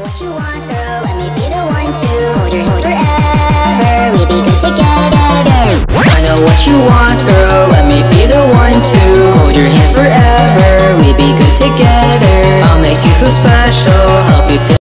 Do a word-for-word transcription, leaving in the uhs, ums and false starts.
what you want, girl, let me be the one to hold your hand forever, we be good together. I know what you want, girl, let me be the one to hold your hand forever, we be good together. I'll make you feel special, help you feel